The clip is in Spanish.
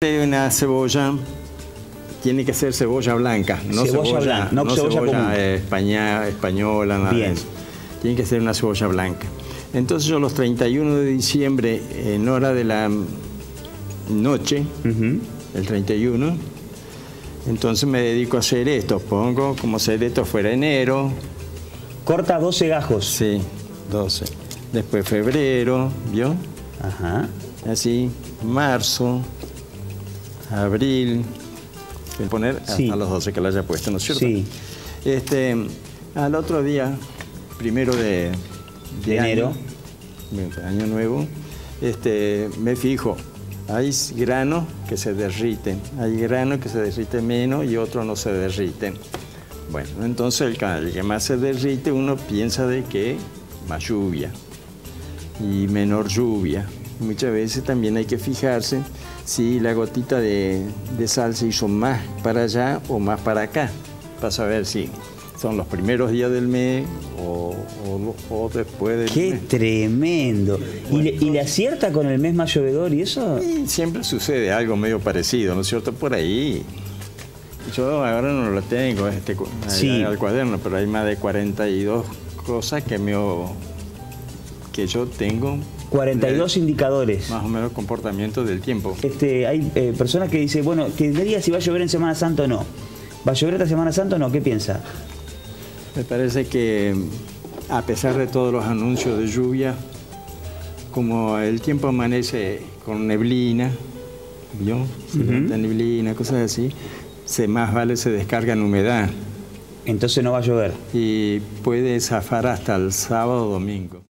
Una cebolla tiene que ser cebolla blanca, no cebolla blanca, no cebolla común. Española, nada Bien. de eso. Tiene que ser una cebolla blanca. Entonces yo los 31 de diciembre, en hora de la noche, el 31, entonces me dedico a hacer esto. Pongo como si esto fuera enero. Corta 12 gajos. Sí, 12. Después febrero, ¿vio? Ajá. Así, marzo, abril, voy a poner hasta los 12 que lo haya puesto, ¿no es cierto? Sí. Al otro día, primero de enero, año nuevo, me fijo, hay granos que se derriten, hay granos que se derriten menos y otros no se derriten. Bueno, entonces el que más se derrite uno piensa de que más lluvia y menor lluvia. Muchas veces también hay que fijarse si la gotita de sal se hizo más para allá o más para acá, para saber si son los primeros días del mes o después del mes. ¡Qué tremendo! Bueno. ¿Y le acierta con el mes más llovedor y eso? Y siempre sucede algo medio parecido, ¿no es cierto? Por ahí. Yo ahora no lo tengo al cuaderno, pero hay más de 42 cosas que yo tengo. 42 indicadores. Más o menos comportamiento del tiempo. Hay personas que dicen, bueno, que diría si va a llover en Semana Santa o no. ¿Va a llover esta Semana Santa o no? ¿Qué piensa? Me parece que, a pesar de todos los anuncios de lluvia, como el tiempo amanece con neblina, ¿vio? Neblina, cosas así, más vale se descarga en humedad. Entonces no va a llover. Y puede zafar hasta el sábado o domingo.